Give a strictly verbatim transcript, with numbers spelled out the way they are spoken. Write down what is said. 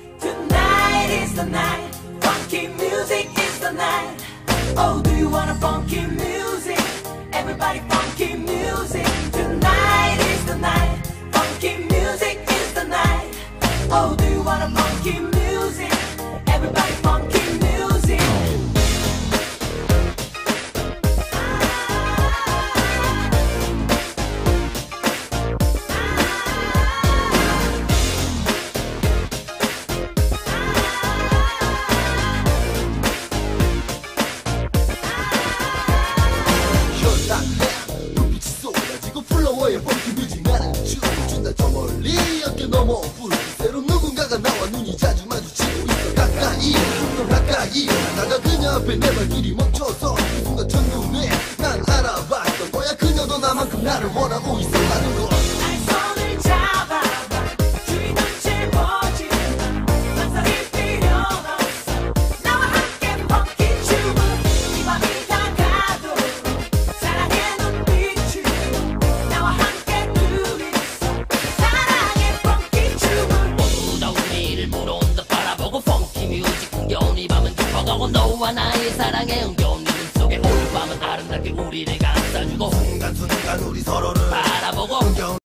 Tonight is the night. Funky music is the night. Oh, do you wanna funky music? Everybody funky music. Tonight is the night. Funky music is the night. Oh, do you wanna funky music? Everybody funky music. 불빛이 쏟아지고 플로어의 펑키 뮤직 나는 춤을 춘다. 저 멀리 어깨 넘어 불빛으로 누군가가 나와 눈이 자주 마주치고 있어. 가까이 좀 더 가까이 나가 그녀 앞에 내 발길이 멈춰서 그 순간 첫눈에 난 알아봤던 거야. 그녀도 나만큼 나를 원하고 있었다는 걸. 날 손을 잡아봐. 주위 눈치 보지 마. 망설일 필요는 없어. 나와 함께 펑키 춤을. 이 밤이 다가도 사랑의 눈빛을. 나와 함께 둘이서 사랑의 펑키 춤을. 모두 다 우리를 물어온다 바라보고 펑키 뮤직 흥겨운 이 밤은 깊어가고 너와 나의 사랑의 흥겨운 리듬 속에 오늘 밤은 아름답게 우리를 감싸주고 순간순간 우리 서로를 바라보고 흥겨운